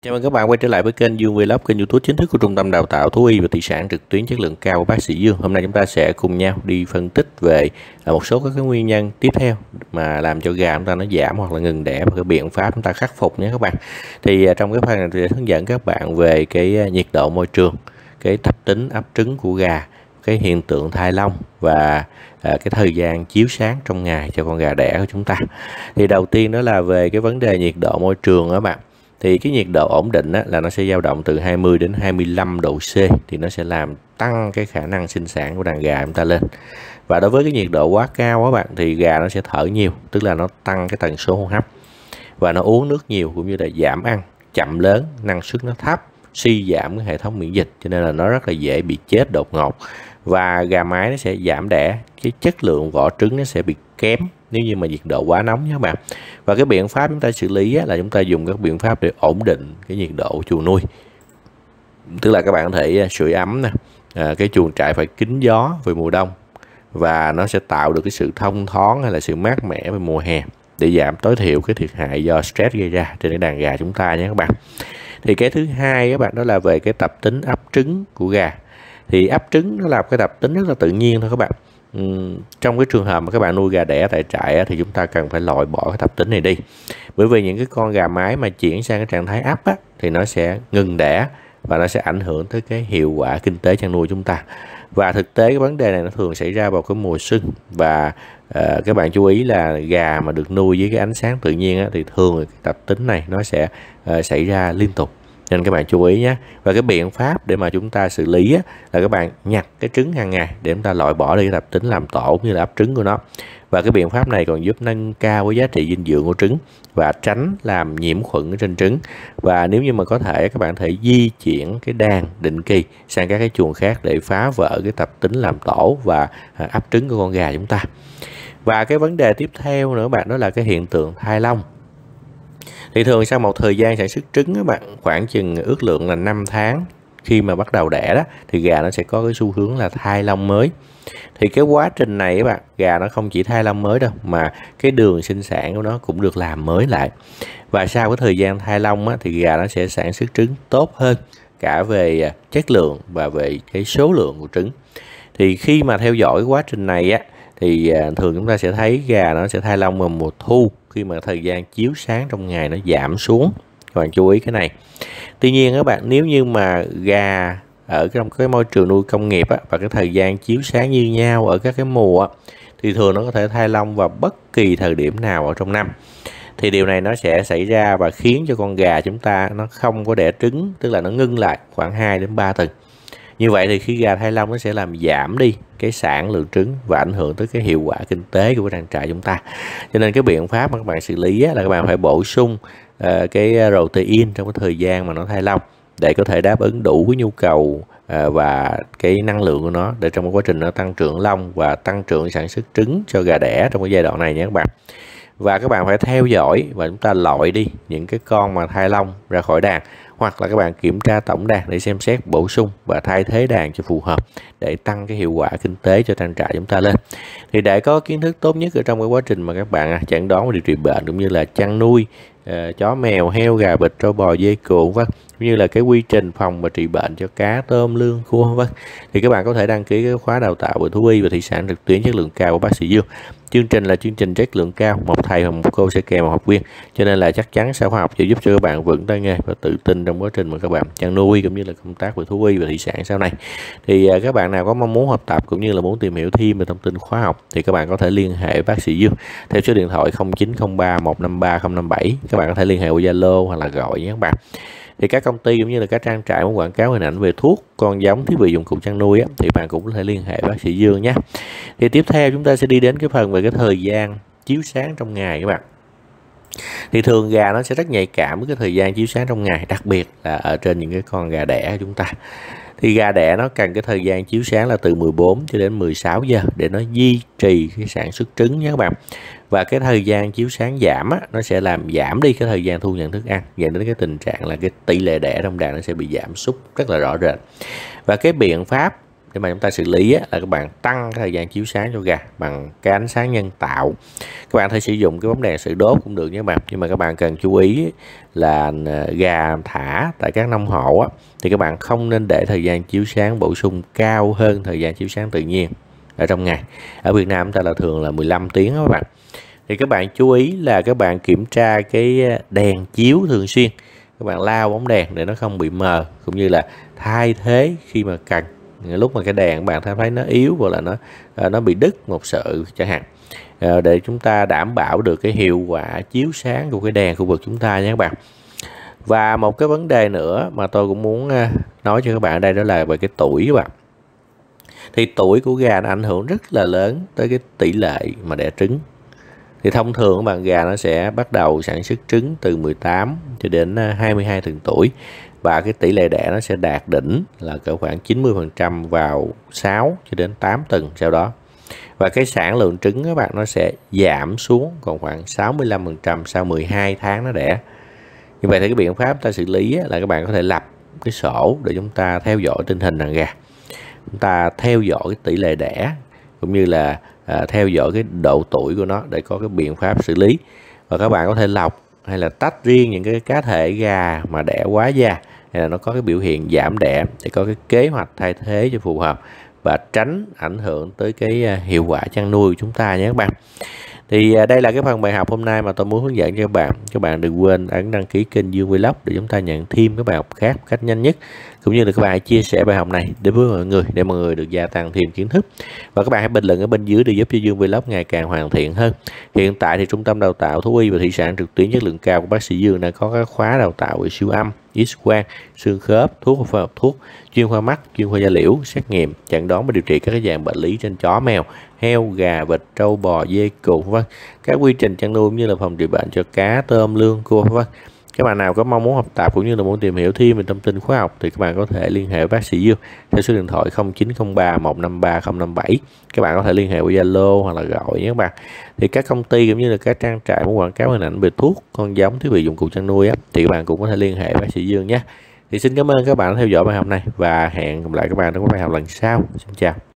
Chào mừng các bạn quay trở lại với kênh Dương Vlog, kênh YouTube chính thức của Trung tâm Đào tạo Thú y và Thủy sản trực tuyến chất lượng cao của bác sĩ Dương. Hôm nay chúng ta sẽ cùng nhau đi phân tích về một số các cái nguyên nhân tiếp theo mà làm cho gà chúng ta nó giảm hoặc là ngừng đẻ và cái biện pháp chúng ta khắc phục nhé các bạn. Thì trong cái phần này tôi sẽ hướng dẫn các bạn về cái nhiệt độ môi trường, cái tập tính ấp trứng của gà, cái hiện tượng thai lông và cái thời gian chiếu sáng trong ngày cho con gà đẻ của chúng ta. Thì đầu tiên đó là về cái vấn đề nhiệt độ môi trường đó bạn. Thì cái nhiệt độ ổn định là nó sẽ dao động từ 20 đến 25 độ C, thì nó sẽ làm tăng cái khả năng sinh sản của đàn gà chúng ta lên. Và đối với cái nhiệt độ quá cao á bạn, thì gà nó sẽ thở nhiều, tức là nó tăng cái tần số hô hấp và nó uống nước nhiều, cũng như là giảm ăn, chậm lớn, năng suất nó thấp, suy giảm cái hệ thống miễn dịch, cho nên là nó rất là dễ bị chết đột ngột. Và gà mái nó sẽ giảm đẻ, cái chất lượng vỏ trứng nó sẽ bị kém nếu như mà nhiệt độ quá nóng nhé các bạn. Và cái biện pháp chúng ta xử lý là chúng ta dùng các biện pháp để ổn định cái nhiệt độ chuồng nuôi. Tức là các bạn có thể sưởi ấm nè, cái chuồng trại phải kín gió về mùa đông, và nó sẽ tạo được cái sự thông thoáng hay là sự mát mẻ về mùa hè để giảm tối thiểu cái thiệt hại do stress gây ra trên cái đàn gà chúng ta nhé các bạn. Thì cái thứ hai các bạn, đó là về cái tập tính ấp trứng của gà. Thì ấp trứng nó là cái tập tính rất là tự nhiên thôi các bạn. Trong cái trường hợp mà các bạn nuôi gà đẻ tại trại thì chúng ta cần phải loại bỏ cái tập tính này đi, bởi vì những cái con gà mái mà chuyển sang cái trạng thái ấp thì nó sẽ ngừng đẻ và nó sẽ ảnh hưởng tới cái hiệu quả kinh tế chăn nuôi chúng ta. Và thực tế cái vấn đề này nó thường xảy ra vào cái mùa xuân, và các bạn chú ý là gà mà được nuôi với cái ánh sáng tự nhiên thì thường cái tập tính này nó sẽ xảy ra liên tục, nên các bạn chú ý nhé. Và cái biện pháp để mà chúng ta xử lý là các bạn nhặt cái trứng hàng ngày để chúng ta loại bỏ đi cái tập tính làm tổ như là ấp trứng của nó. Và cái biện pháp này còn giúp nâng cao cái giá trị dinh dưỡng của trứng và tránh làm nhiễm khuẩn ở trên trứng. Và nếu như mà có thể, các bạn thể di chuyển cái đàn định kỳ sang các cái chuồng khác để phá vỡ cái tập tính làm tổ và ấp trứng của con gà chúng ta. Và cái vấn đề tiếp theo nữa các bạn, đó là cái hiện tượng thai lông. Thì thường sau một thời gian sản xuất trứng các bạn, khoảng chừng ước lượng là 5 tháng khi mà bắt đầu đẻ đó, thì gà nó sẽ có cái xu hướng là thai lông mới. Thì cái quá trình này các bạn, gà nó không chỉ thai lông mới đâu, mà cái đường sinh sản của nó cũng được làm mới lại. Và sau cái thời gian thai lông thì gà nó sẽ sản xuất trứng tốt hơn, cả về chất lượng và về cái số lượng của trứng. Thì khi mà theo dõi cái quá trình này thì thường chúng ta sẽ thấy gà nó sẽ thai lông vào mùa thu, khi mà thời gian chiếu sáng trong ngày nó giảm xuống. Các bạn chú ý cái này. Tuy nhiên các bạn, nếu như mà gà ở trong cái môi trường nuôi công nghiệp và cái thời gian chiếu sáng như nhau ở các cái mùa thì thường nó có thể thai lông vào bất kỳ thời điểm nào ở trong năm. Thì điều này nó sẽ xảy ra và khiến cho con gà chúng ta nó không có đẻ trứng, tức là nó ngưng lại khoảng 2 đến 3 tuần. Như vậy thì khi gà thai lông nó sẽ làm giảm đi cái sản lượng trứng và ảnh hưởng tới cái hiệu quả kinh tế của trang trại chúng ta. Cho nên cái biện pháp mà các bạn xử lý là các bạn phải bổ sung cái protein trong cái thời gian mà nó thai lông, để có thể đáp ứng đủ cái nhu cầu và cái năng lượng của nó, để trong cái quá trình nó tăng trưởng lông và tăng trưởng sản xuất trứng cho gà đẻ trong cái giai đoạn này nhé các bạn. Và các bạn phải theo dõi và chúng ta loại đi những cái con mà thai lông ra khỏi đàn, hoặc là các bạn kiểm tra tổng đàn để xem xét bổ sung và thay thế đàn cho phù hợp, để tăng cái hiệu quả kinh tế cho trang trại chúng ta lên. Thì để có kiến thức tốt nhất ở trong cái quá trình mà các bạn chẩn đoán và điều trị bệnh, cũng như là chăn nuôi chó mèo, heo, gà, vịt, trâu bò, dê cừu vân, cũng như là cái quy trình phòng và trị bệnh cho cá, tôm, lươn, cua vân, thì các bạn có thể đăng ký cái khóa đào tạo về thú y và thủy sản trực tuyến chất lượng cao của bác sĩ Dương. Chương trình là chương trình chất lượng cao, một thầy hoặc một cô sẽ kèm một học viên, cho nên là chắc chắn sau khóa học sẽ giúp cho các bạn vững tay nghề và tự tin trong quá trình mà các bạn chăn nuôi cũng như là công tác về thú y và thủy sản sau này. Thì các bạn nào có mong muốn học tập cũng như là muốn tìm hiểu thêm về thông tin khóa học thì các bạn có thể liên hệ với bác sĩ Dương theo số điện thoại 0903 153 057. Các bạn có thể liên hệ qua Zalo hoặc là gọi nhé các bạn. Thì các công ty cũng như là các trang trại muốn quảng cáo hình ảnh về thuốc, con giống, thiết bị dụng cụ chăn nuôi thì bạn cũng có thể liên hệ bác sĩ Dương nhé. Thì tiếp theo chúng ta sẽ đi đến cái phần về cái thời gian chiếu sáng trong ngày các bạn. Thì thường gà nó sẽ rất nhạy cảm với cái thời gian chiếu sáng trong ngày, đặc biệt là ở trên những cái con gà đẻ của chúng ta. Thì gà đẻ nó cần cái thời gian chiếu sáng là từ 14 cho đến 16 giờ để nó duy trì cái sản xuất trứng nhé các bạn. Và cái thời gian chiếu sáng giảm nó sẽ làm giảm đi cái thời gian thu nhận thức ăn, dẫn đến cái tình trạng là cái tỷ lệ đẻ trong đàn nó sẽ bị giảm sút rất là rõ rệt. Và cái biện pháp để mà chúng ta xử lý là các bạn tăng cái thời gian chiếu sáng cho gà bằng cái ánh sáng nhân tạo. Các bạn có thể sử dụng cái bóng đèn sưởi đốt cũng được nhé các bạn, nhưng mà các bạn cần chú ý là gà thả tại các nông hộ thì các bạn không nên để thời gian chiếu sáng bổ sung cao hơn thời gian chiếu sáng tự nhiên ở trong ngày. Ở Việt Nam chúng ta là thường là 15 tiếng đó các bạn. Thì các bạn chú ý là các bạn kiểm tra cái đèn chiếu thường xuyên, các bạn lao bóng đèn để nó không bị mờ, cũng như là thay thế khi mà cần, lúc mà cái đèn các bạn thấy nó yếu hoặc là nó bị đứt một sợi chẳng hạn, để chúng ta đảm bảo được cái hiệu quả chiếu sáng của cái đèn khu vực chúng ta nhé các bạn. Và một cái vấn đề nữa mà tôi cũng muốn nói cho các bạn ở đây, đó là về cái tuổi các bạn. Thì tuổi của gà nó ảnh hưởng rất là lớn tới cái tỷ lệ mà đẻ trứng. Thì thông thường các bạn, gà nó sẽ bắt đầu sản xuất trứng từ 18 cho đến 22 tuần tuổi, và cái tỷ lệ đẻ nó sẽ đạt đỉnh là cỡ khoảng 90% vào 6 cho đến 8 tuần sau đó. Và cái sản lượng trứng các bạn nó sẽ giảm xuống còn khoảng 65% sau 12 tháng nó đẻ. Như vậy thì cái biện pháp ta xử lý là các bạn có thể lập cái sổ để chúng ta theo dõi tình hình đàn gà, chúng ta theo dõi cái tỷ lệ đẻ cũng như là theo dõi cái độ tuổi của nó để có cái biện pháp xử lý. Và các bạn có thể lọc hay là tách riêng những cái cá thể gà mà đẻ quá già hay là nó có cái biểu hiện giảm đẻ để có cái kế hoạch thay thế cho phù hợp và tránh ảnh hưởng tới cái hiệu quả chăn nuôi của chúng ta nhé các bạn. Thì đây là cái phần bài học hôm nay mà tôi muốn hướng dẫn cho các bạn. Các bạn đừng quên ấn đăng ký kênh Dương Vlog để chúng ta nhận thêm các bài học khác một cách nhanh nhất, cũng như là các bạn hãy chia sẻ bài học này đến với mọi người để mọi người được gia tăng thêm kiến thức. Và các bạn hãy bình luận ở bên dưới để giúp cho Dương Vlog ngày càng hoàn thiện hơn. Hiện tại thì Trung tâm Đào tạo Thú y và Thủy sản trực tuyến chất lượng cao của bác sĩ Dương đã có các khóa đào tạo về siêu âm, X-quang, xương khớp, thuốc và phẫu thuật thuốc, chuyên khoa mắt, chuyên khoa da liễu, xét nghiệm, chẩn đoán và điều trị các cái dạng bệnh lý trên chó, mèo, heo, gà, vịt, trâu, bò, dê, cừu, vân, các quy trình chăn nuôi cũng như là phòng trị bệnh cho cá, tôm, lươn, cua, vân. Các bạn nào có mong muốn học tập cũng như là muốn tìm hiểu thêm về thông tin khóa học thì các bạn có thể liên hệ với bác sĩ Dương theo số điện thoại 0903 153 057. Các bạn có thể liên hệ qua Zalo hoặc là gọi nhé các bạn. Thì các công ty cũng như là các trang trại muốn quảng cáo hình ảnh về thuốc, con giống, thiết bị dụng cụ chăn nuôi thì các bạn cũng có thể liên hệ với bác sĩ Dương nhé. Thì xin cảm ơn các bạn đã theo dõi bài học này và hẹn gặp lại các bạn trong các bài học lần sau. Xin chào.